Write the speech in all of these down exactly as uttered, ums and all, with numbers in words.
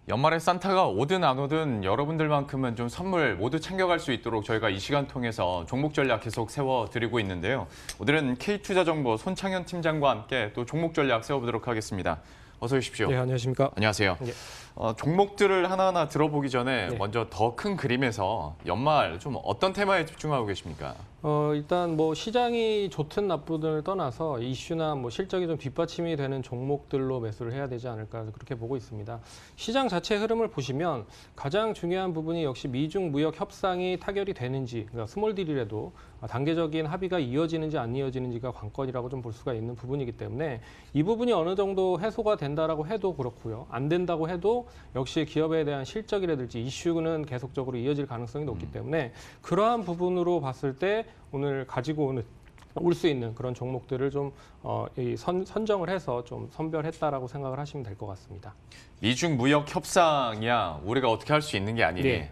연말에 산타가 오든 안 오든 여러분들만큼은 좀 선물 모두 챙겨갈 수 있도록 저희가 이 시간 통해서 종목 전략 계속 세워드리고 있는데요. 오늘은 K투자정보 손창현 팀장과 함께 또 종목 전략 세워보도록 하겠습니다. 어서 오십시오. 네, 안녕하십니까. 안녕하세요. 네. 어, 종목들을 하나하나 들어보기 전에 네. 먼저 더 큰 그림에서 연말 좀 어떤 테마에 집중하고 계십니까? 어, 일단 뭐 시장이 좋든 나쁘든을 떠나서 이슈나 뭐 실적이 좀 뒷받침이 되는 종목들로 매수를 해야 되지 않을까 그렇게 보고 있습니다. 시장 자체 흐름을 보시면 가장 중요한 부분이 역시 미중 무역 협상이 타결이 되는지, 그러니까 스몰딜이라도 단계적인 합의가 이어지는지 안 이어지는지가 관건이라고 좀 볼 수가 있는 부분이기 때문에 이 부분이 어느 정도 해소가 된다라고 해도 그렇고요. 안 된다고 해도 역시 기업에 대한 실적이라든지 이슈는 계속적으로 이어질 가능성이 높기 때문에 그러한 부분으로 봤을 때 오늘 가지고 오는 올 수 있는 그런 종목들을 좀 어, 이 선, 선정을 해서 좀 선별했다라고 생각을 하시면 될 것 같습니다. 미중 무역 협상이야 우리가 어떻게 할 수 있는 게 아니니 네.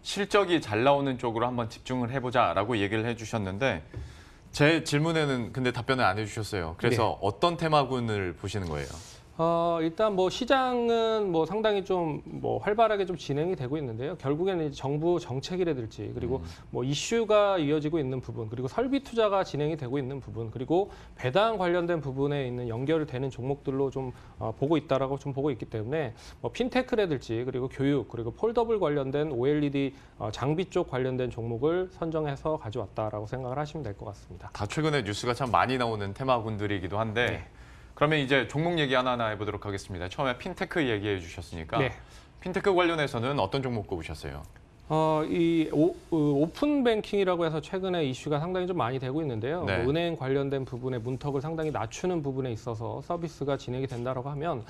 실적이 잘 나오는 쪽으로 한번 집중을 해보자라고 얘기를 해주셨는데 제 질문에는 근데 답변을 안 해주셨어요. 그래서 네. 어떤 테마군을 보시는 거예요? 어, 일단 뭐 시장은 뭐 상당히 좀 뭐 활발하게 좀 진행이 되고 있는데요. 결국에는 이제 정부 정책이라든지 그리고 음. 뭐 이슈가 이어지고 있는 부분, 그리고 설비 투자가 진행이 되고 있는 부분, 그리고 배당 관련된 부분에 있는 연결이 되는 종목들로 좀 어, 보고 있다라고 좀 보고 있기 때문에 뭐 핀테크라든지 그리고 교육 그리고 폴더블 관련된 오엘이디 어, 장비 쪽 관련된 종목을 선정해서 가져왔다라고 생각을 하시면 될 것 같습니다. 다 최근에 뉴스가 참 많이 나오는 테마군들이기도 한데 네. 그러면 이제 종목 얘기 하나하나 해보도록 하겠습니다. 처음에 핀테크 얘기해 주셨으니까 네. 핀테크 관련해서는 어떤 종목 꼽으셨어요? 어, 이 오, 오픈 뱅킹이라고 해서 최근에 이슈가 상당히 좀 많이 되고 있는데요. 네. 뭐 은행 관련된 부분의 문턱을 상당히 낮추는 부분에 있어서 서비스가 진행이 된다라고 하면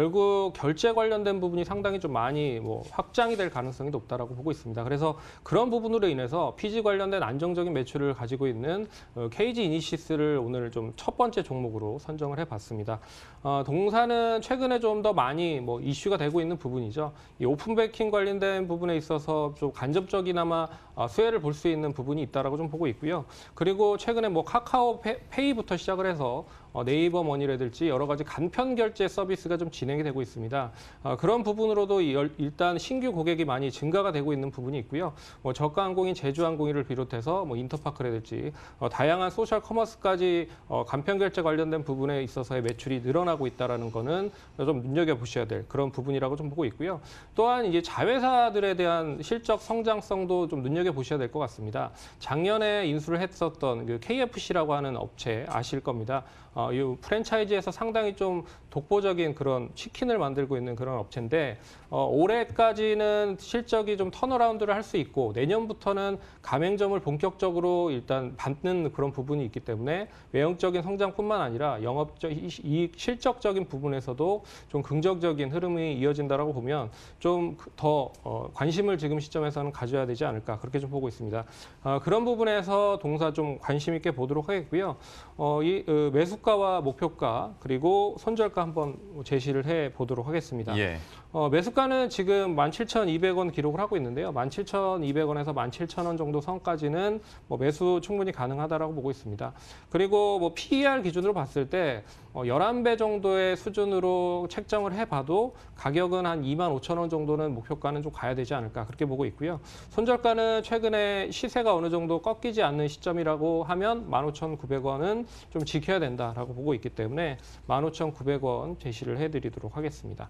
결국 결제 관련된 부분이 상당히 좀 많이 뭐 확장이 될 가능성이 높다라고 보고 있습니다. 그래서 그런 부분으로 인해서 피지 관련된 안정적인 매출을 가지고 있는 케이지 이니시스를 오늘 좀 첫 번째 종목으로 선정을 해봤습니다. 어, 동사는 최근에 좀 더 많이 뭐 이슈가 되고 있는 부분이죠. 이 오픈 뱅킹 관련된 부분에 있어서 좀 간접적이나마 수혜를 볼 수 있는 부분이 있다라고 좀 보고 있고요. 그리고 최근에 뭐 카카오 페이부터 시작을 해서 네이버 머니라든지 여러 가지 간편 결제 서비스가 좀 진행이 되고 있습니다. 그런 부분으로도 일단 신규 고객이 많이 증가가 되고 있는 부분이 있고요. 뭐 저가항공인 제주항공인을 비롯해서 뭐 인터파크라든지 다양한 소셜 커머스까지 간편 결제 관련된 부분에 있어서의 매출이 늘어나고 있다라는 거는 좀 눈여겨 보셔야 될 그런 부분이라고 좀 보고 있고요. 또한 이제 자회사들에 대한 실적 성장성도 좀 눈여겨 보셔야 될 것 같습니다. 작년에 인수를 했었던 그 케이에프씨라고 하는 업체 아실 겁니다. 어, 이 프랜차이즈에서 상당히 좀 독보적인 그런 치킨을 만들고 있는 그런 업체인데 어, 올해까지는 실적이 좀 턴어라운드를 할 수 있고 내년부터는 가맹점을 본격적으로 일단 받는 그런 부분이 있기 때문에 외형적인 성장뿐만 아니라 영업적 이익 실적적인 부분에서도 좀 긍정적인 흐름이 이어진다라고 보면 좀 더 어, 관심을 지금 시점에서는 가져야 되지 않을까 그렇게 좀 보고 있습니다. 어, 그런 부분에서 동사 좀 관심 있게 보도록 하겠고요. 어, 이 어, 매수가와 목표가 그리고 손절가 한번 제시를 해 보도록 하겠습니다. 예. 어, 매수가는 지금 만 칠천이백 원 기록을 하고 있는데요. 만 칠천이백 원에서 만 칠천 원 정도 선까지는 뭐 매수 충분히 가능하다라고 보고 있습니다. 그리고 뭐 피이알 기준으로 봤을 때 어, 열한 배 정도의 수준으로 책정을 해봐도 가격은 한 이만 오천 원 정도는 목표가는 좀 가야 되지 않을까 그렇게 보고 있고요. 손절가는 최근에 시세가 어느 정도 꺾이지 않는 시점이라고 하면 만 오천구백 원은 좀 지켜야 된다라고 보고 있기 때문에 만 오천구백 원 제시를 해드리도록 하겠습니다.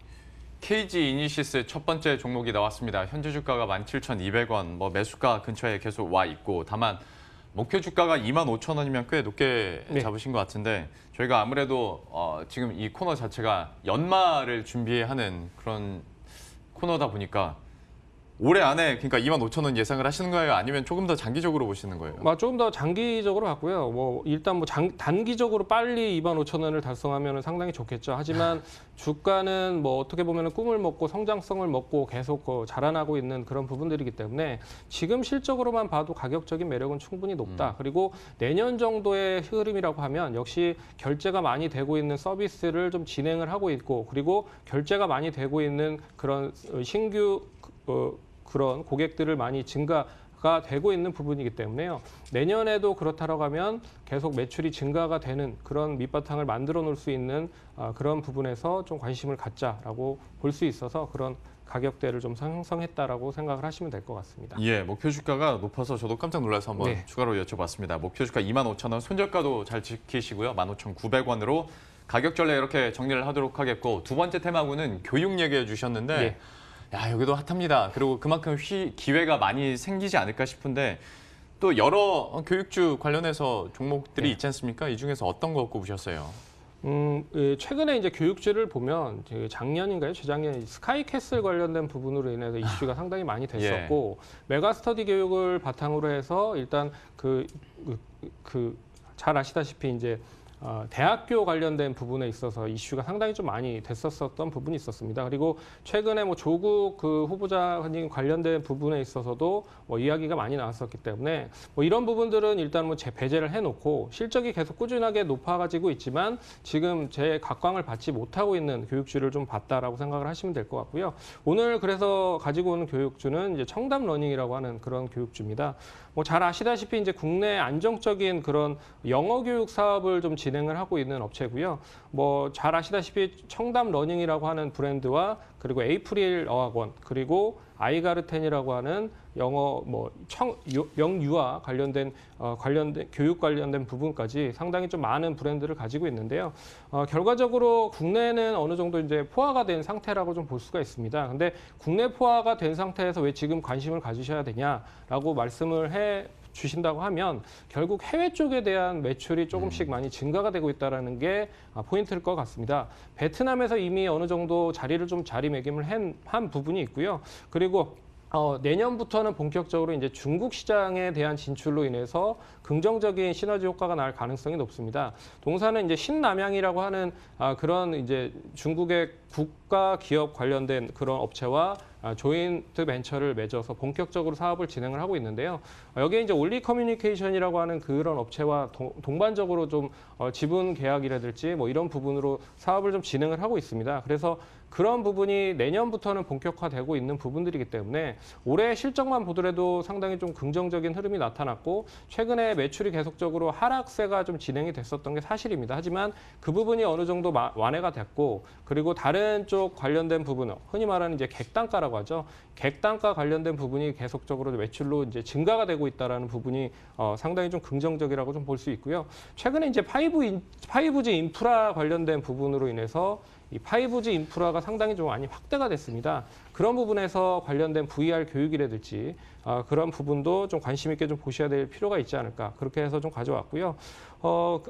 케이지 이니시스 첫 번째 종목이 나왔습니다. 현재 주가가 만 칠천이백 원, 뭐 매수가 근처에 계속 와 있고 다만 목표 주가가 이만 오천 원이면 꽤 높게 네. 잡으신 것 같은데 저희가 아무래도 어, 지금 이 코너 자체가 연말을 준비하는 그런 코너다 보니까 올해 안에 그러니까 이만 오천 원 예상을 하시는 거예요? 아니면 조금 더 장기적으로 보시는 거예요? 뭐 조금 더 장기적으로 봤고요. 뭐 일단 뭐 장, 단기적으로 빨리 이만 오천 원을 달성하면 상당히 좋겠죠. 하지만 주가는 뭐 어떻게 보면 꿈을 먹고 성장성을 먹고 계속 그 자라나고 있는 그런 부분들이기 때문에 지금 실적으로만 봐도 가격적인 매력은 충분히 높다. 음. 그리고 내년 정도의 흐름이라고 하면 역시 결제가 많이 되고 있는 서비스를 좀 진행을 하고 있고 그리고 결제가 많이 되고 있는 그런 신규 어, 그런 고객들을 많이 증가 가 되고 있는 부분이기 때문에요. 내년에도 그렇다라고 하면 계속 매출이 증가가 되는 그런 밑바탕을 만들어 놓을 수 있는 어, 그런 부분에서 좀 관심을 갖자라고 볼 수 있어서 그런 가격대를 좀 형성했다라고 생각을 하시면 될 것 같습니다. 예, 목표 주가가 높아서 저도 깜짝 놀라서 한번 네. 추가로 여쭤봤습니다. 목표 주가 이만 오천 원, 손절가도 잘 지키시고요. 만 오천 구백 원으로 가격 전략 이렇게 정리를 하도록 하겠고, 두 번째 테마군은 교육 얘기해 주셨는데 예. 야, 여기도 핫합니다. 그리고 그만큼 휘, 기회가 많이 생기지 않을까 싶은데 또 여러 교육주 관련해서 종목들이 네. 있지 않습니까? 이 중에서 어떤 거 꼽으셨어요? 음, 예, 최근에 이제 교육주를 보면 그 작년인가요? 재작년 스카이캐슬 관련된 부분으로 인해서 이슈가 상당히 많이 됐었고 메가스터디 교육을 바탕으로 해서 일단 그 그 잘 아시다시피 이제 어, 대학교 관련된 부분에 있어서 이슈가 상당히 좀 많이 됐었었던 부분이 있었습니다. 그리고 최근에 뭐 조국 그 후보자님 관련된 부분에 있어서도 뭐 이야기가 많이 나왔었기 때문에 뭐 이런 부분들은 일단 뭐 제 배제를 해놓고 실적이 계속 꾸준하게 높아가지고 있지만 지금 제 각광을 받지 못하고 있는 교육주를 좀 봤다라고 생각을 하시면 될 것 같고요. 오늘 그래서 가지고 오는 교육주는 이제 청담 러닝이라고 하는 그런 교육주입니다. 뭐 잘 아시다시피 이제 국내 안정적인 그런 영어 교육 사업을 좀 진행을 하고 있는 업체고요. 뭐 잘 아시다시피 청담 러닝이라고 하는 브랜드와 그리고 에이프릴 어학원 그리고 아이가르텐이라고 하는 영어 뭐 청, 영유아 관련된 어, 관련된 교육 관련된 부분까지 상당히 좀 많은 브랜드를 가지고 있는데요. 어, 결과적으로 국내는 어느 정도 이제 포화가 된 상태라고 좀 볼 수가 있습니다. 근데 국내 포화가 된 상태에서 왜 지금 관심을 가지셔야 되냐라고 말씀을 해 주신다고 하면 결국 해외 쪽에 대한 매출이 조금씩 많이 증가가 되고 있다는 게 포인트일 것 같습니다. 베트남에서 이미 어느 정도 자리를 좀 자리매김을 한, 한 부분이 있고요. 그리고 어, 내년부터는 본격적으로 이제 중국 시장에 대한 진출로 인해서 긍정적인 시너지 효과가 날 가능성이 높습니다. 동사는 이제 신남양이라고 하는 아, 그런 이제 중국의 국가 기업 관련된 그런 업체와 아, 조인트 벤처를 맺어서 본격적으로 사업을 진행을 하고 있는데요. 어, 여기에 이제 올리 커뮤니케이션이라고 하는 그런 업체와 동, 동반적으로 좀 어, 지분 계약이라든지 뭐 이런 부분으로 사업을 좀 진행을 하고 있습니다. 그래서 그런 부분이 내년부터는 본격화되고 있는 부분들이기 때문에 올해 실적만 보더라도 상당히 좀 긍정적인 흐름이 나타났고 최근에 매출이 계속적으로 하락세가 좀 진행이 됐었던 게 사실입니다. 하지만 그 부분이 어느 정도 완화가 됐고 그리고 다른 쪽 관련된 부분, 흔히 말하는 이제 객단가라고 하죠. 객단가 관련된 부분이 계속적으로 매출로 이제 증가가 되고 있다라는 부분이 어, 상당히 좀 긍정적이라고 좀 볼 수 있고요. 최근에 이제 파이브 인, 파이브지 인프라 관련된 부분으로 인해서 이 파이브지 인프라가 상당히 좀 많이 확대가 됐습니다. 그런 부분에서 관련된 브이알 교육이라든지 어, 그런 부분도 좀 관심 있게 좀 보셔야 될 필요가 있지 않을까 그렇게 해서 좀 가져왔고요. 어,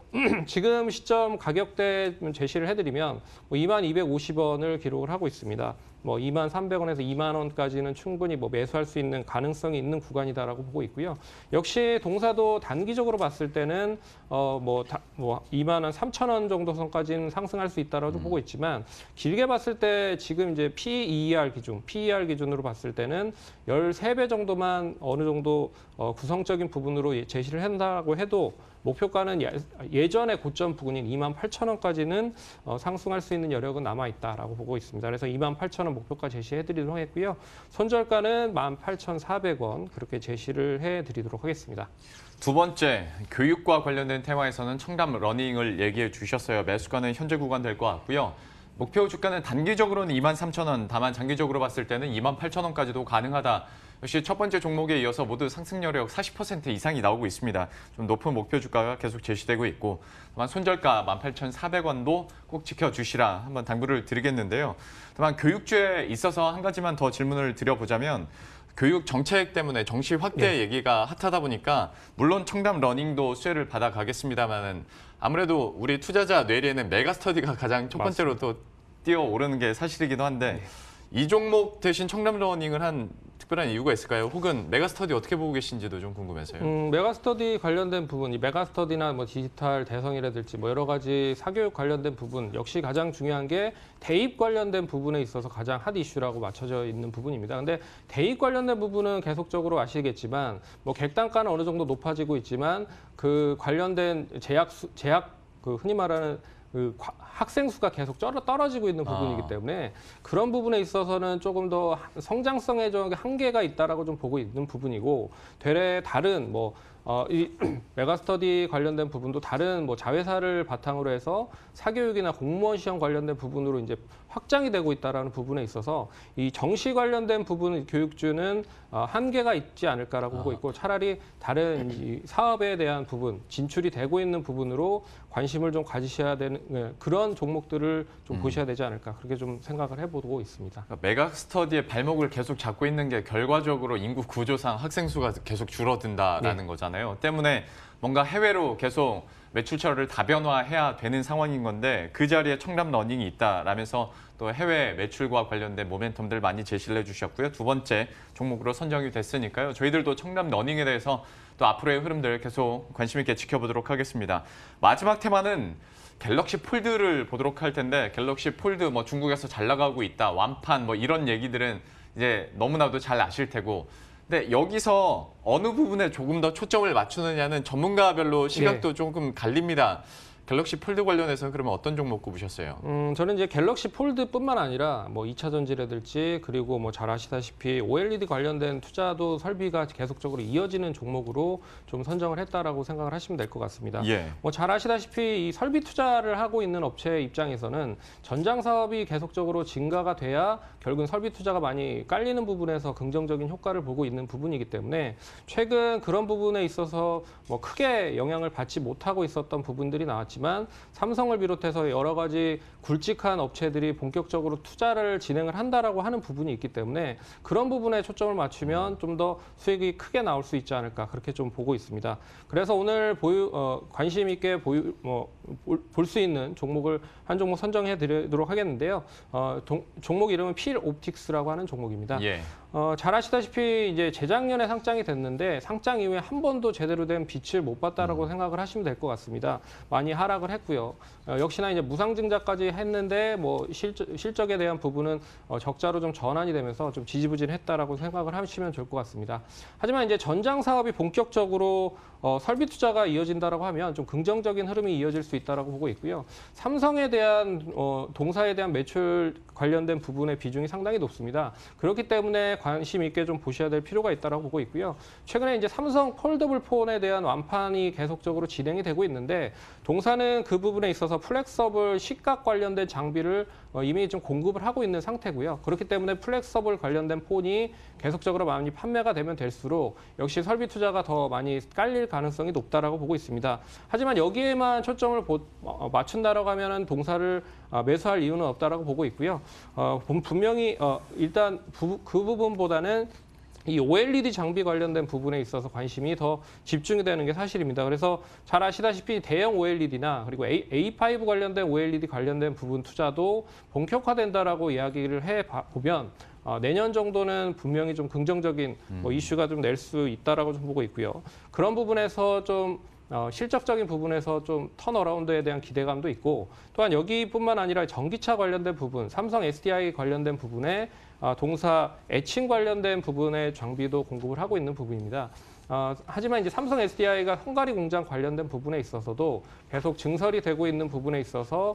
지금 시점 가격대 제시를 해드리면 뭐 이만 이백오십 원을 기록을 하고 있습니다. 뭐 이만 삼백 원에서 이만 원까지는 충분히 뭐 매수할 수 있는 가능성이 있는 구간이다라고 보고 있고요. 역시 동사도 단기적으로 봤을 때는 어뭐 뭐 이만 한 삼천 원 정도 선까지는 상승할 수 있다라고 음. 보고 있지만 길게 봤을 때 지금 이제 피이알 기준, 피이알 기준으로 봤을 때는 십삼 배 정도만 어느 정도 어 구성적인 부분으로 제시를 한다고 해도 목표가는 예전의 고점 부근인 이만 팔천 원까지는 어, 상승할 수 있는 여력은 남아있다라고 보고 있습니다. 그래서 이만 팔천 원 목표가 제시해드리도록 하겠고요. 손절가는 만 팔천사백 원 그렇게 제시를 해드리도록 하겠습니다. 두 번째, 교육과 관련된 테마에서는 청담 러닝을 얘기해 주셨어요. 매수가는 현재 구간 될 것 같고요. 목표 주가는 단기적으로는 이만 삼천 원, 다만 장기적으로 봤을 때는 이만 팔천 원까지도 가능하다. 역시 첫 번째 종목에 이어서 모두 상승 여력 사십 퍼센트 이상이 나오고 있습니다. 좀 높은 목표 주가가 계속 제시되고 있고 다만 손절가 만 팔천사백 원도 꼭 지켜주시라 한번 당부를 드리겠는데요. 다만 교육주에 있어서 한 가지만 더 질문을 드려보자면 교육 정책 때문에 정시 확대 네. 얘기가 핫하다 보니까 물론 청담 러닝도 수혜를 받아가겠습니다만 아무래도 우리 투자자 뇌리에는 메가스터디가 가장 첫 번째로 또 뛰어오르는 게 사실이기도 한데 네. 이 종목 대신 청담 러닝을 한 특별한 이유가 있을까요? 혹은 메가스터디 어떻게 보고 계신지도 좀 궁금해서요. 음, 메가스터디 관련된 부분, 이 메가스터디나 뭐 디지털 대성이라든지 뭐 여러 가지 사교육 관련된 부분 역시 가장 중요한 게 대입 관련된 부분에 있어서 가장 핫 이슈라고 맞춰져 있는 부분입니다. 근데 대입 관련된 부분은 계속적으로 아시겠지만 뭐 객단가는 어느 정도 높아지고 있지만 그 관련된 제약 수, 제약 그 흔히 말하는 그 과- 학생 수가 계속 쩔어 떨어지고 있는 부분이기 아. 때문에 그런 부분에 있어서는 조금 더 성장성에 좀 한계가 있다라고 좀 보고 있는 부분이고 되레 다른 뭐 어, 이 메가스터디 관련된 부분도 다른 뭐 자회사를 바탕으로 해서 사교육이나 공무원 시험 관련된 부분으로 이제 확장이 되고 있다라는 부분에 있어서 이 정시 관련된 부분 교육주는 어, 한계가 있지 않을까라고 보고 있고 차라리 다른 이 사업에 대한 부분, 진출이 되고 있는 부분으로 관심을 좀 가지셔야 되는 네, 그런 종목들을 좀 음. 보셔야 되지 않을까 그렇게 좀 생각을 해보고 있습니다. 그러니까 메가스터디의 발목을 계속 잡고 있는 게 결과적으로 인구 구조상 학생 수가 계속 줄어든다라는 네. 거잖아요. 때문에 뭔가 해외로 계속 매출처를 다변화해야 되는 상황인 건데 그 자리에 청담 러닝이 있다라면서 또 해외 매출과 관련된 모멘텀들 많이 제시를 해주셨고요. 두 번째 종목으로 선정이 됐으니까요. 저희들도 청담 러닝에 대해서 또 앞으로의 흐름들 계속 관심 있게 지켜보도록 하겠습니다. 마지막 테마는 갤럭시 폴드를 보도록 할 텐데 갤럭시 폴드 뭐 중국에서 잘 나가고 있다, 완판 뭐 이런 얘기들은 이제 너무나도 잘 아실 테고 근데 여기서 어느 부분에 조금 더 초점을 맞추느냐는 전문가별로 시각도 네. 조금 갈립니다. 갤럭시 폴드 관련해서 그러면 어떤 종목 꼽으셨어요? 음, 저는 이제 갤럭시 폴드뿐만 아니라 뭐 이 차 전지라든지 그리고 뭐 잘 아시다시피 오엘이디 관련된 투자도 설비가 계속적으로 이어지는 종목으로 좀 선정을 했다라고 생각을 하시면 될 것 같습니다. 예. 뭐 잘 아시다시피 이 설비 투자를 하고 있는 업체 입장에서는 전장 사업이 계속적으로 증가가 돼야 결국은 설비 투자가 많이 깔리는 부분에서 긍정적인 효과를 보고 있는 부분이기 때문에 최근 그런 부분에 있어서 뭐 크게 영향을 받지 못하고 있었던 부분들이 나왔지만 삼성을 비롯해서 여러 가지 굵직한 업체들이 본격적으로 투자를 진행을 한다라고 하는 부분이 있기 때문에 그런 부분에 초점을 맞추면 좀 더 수익이 크게 나올 수 있지 않을까 그렇게 좀 보고 있습니다. 그래서 오늘 보유 어, 관심 있게 보유 뭐, 볼 수 있는 종목을 한 종목 선정해 드리도록 하겠는데요. 어, 동, 종목 이름은 필 옵틱스라고 하는 종목입니다. 예. 어, 잘 아시다시피 이제 재작년에 상장이 됐는데 상장 이후에 한 번도 제대로 된 빛을 못 봤다라고 음. 생각을 하시면 될 것 같습니다. 많이 하락을 했고요. 어, 역시나 이제 무상증자까지 했는데 뭐 실적, 실적에 대한 부분은 어, 적자로 좀 전환이 되면서 좀 지지부진했다라고 생각을 하시면 좋을 것 같습니다. 하지만 이제 전장 사업이 본격적으로 어, 설비 투자가 이어진다라고 하면 좀 긍정적인 흐름이 이어질 수 있다라고 보고 있고요. 삼성에 대한 어, 동사에 대한 매출 관련된 부분의 비중이 상당히 높습니다. 그렇기 때문에 관심 있게 좀 보셔야 될 필요가 있다라고 보고 있고요. 최근에 이제 삼성 폴더블 폰에 대한 완판이 계속적으로 진행이 되고 있는데 동사는 그 부분에 있어서 플렉서블 시각 관련된 장비를 어, 이미 좀 공급을 하고 있는 상태고요. 그렇기 때문에 플렉서블 관련된 폰이 계속적으로 많이 판매가 되면 될수록 역시 설비 투자가 더 많이 깔릴 가능성이 높다라고 보고 있습니다. 하지만 여기에만 초점을 보, 어, 맞춘다라고 하면은 동사를 어, 매수할 이유는 없다라고 보고 있고요. 어, 분명히 어, 일단 부, 그 부분보다는 이 오엘이디 장비 관련된 부분에 있어서 관심이 더 집중이 되는 게 사실입니다. 그래서 잘 아시다시피 대형 오엘이디나 그리고 에이 파이브 관련된 오엘이디 관련된 부분 투자도 본격화된다라고 이야기를 해 보면 어, 내년 정도는 분명히 좀 긍정적인 뭐 이슈가 좀 낼 수 있다라고 좀 보고 있고요. 그런 부분에서 좀 어, 실적적인 부분에서 좀 턴어라운드에 대한 기대감도 있고 또한 여기뿐만 아니라 전기차 관련된 부분, 삼성 에스디아이 관련된 부분에 어, 동사 애칭 관련된 부분의 장비도 공급을 하고 있는 부분입니다. 어, 하지만 이제 삼성 에스디아이가 헝가리 공장 관련된 부분에 있어서도 계속 증설이 되고 있는 부분에 있어서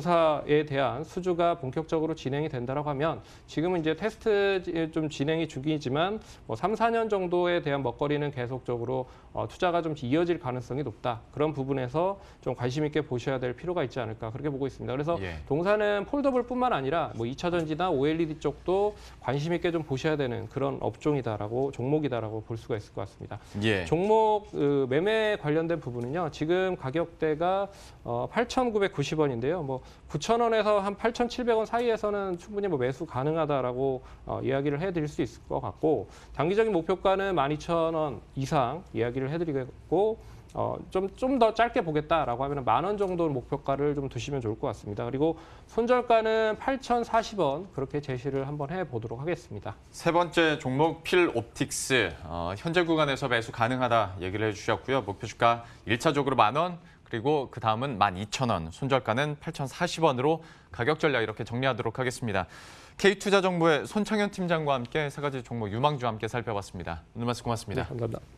동사에 대한 수주가 본격적으로 진행이 된다라고 하면 지금은 이제 테스트 좀 진행이 중이지만 뭐 삼, 사 년 정도에 대한 먹거리는 계속적으로 어, 투자가 좀 이어질 가능성이 높다. 그런 부분에서 좀 관심 있게 보셔야 될 필요가 있지 않을까 그렇게 보고 있습니다. 그래서 예. 동사는 폴더블뿐만 아니라 뭐 이 차 전지나 오엘이디 쪽도 관심 있게 좀 보셔야 되는 그런 업종이다라고 종목이다라고 볼 수가 있을 것 같습니다. 예. 종목 그, 매매 관련된 부분은요. 지금 가격대가 어, 팔천구백구십 원인데요. 뭐 구천 원에서 한 팔천칠백 원 사이에서는 충분히 뭐 매수 가능하다라고 어, 이야기를 해드릴 수 있을 것 같고 단기적인 목표가는 만 이천 원 이상 이야기를 해드리겠고 어, 좀 좀 더 짧게 보겠다라고 하면 만 원 정도 목표가를 좀 두시면 좋을 것 같습니다. 그리고 손절가는 팔천사십 원 그렇게 제시를 한번 해보도록 하겠습니다. 세 번째 종목 필 옵틱스 어, 현재 구간에서 매수 가능하다 얘기를 해주셨고요. 목표 주가 일 차적으로 만 원 그리고 그 다음은 만 이천 원 손절가는 팔천사십 원으로 가격 전략 이렇게 정리하도록 하겠습니다. K투자정보의 손창현 팀장과 함께 세 가지 종목 유망주와 함께 살펴봤습니다. 오늘 말씀 고맙습니다. 네, 감사합니다.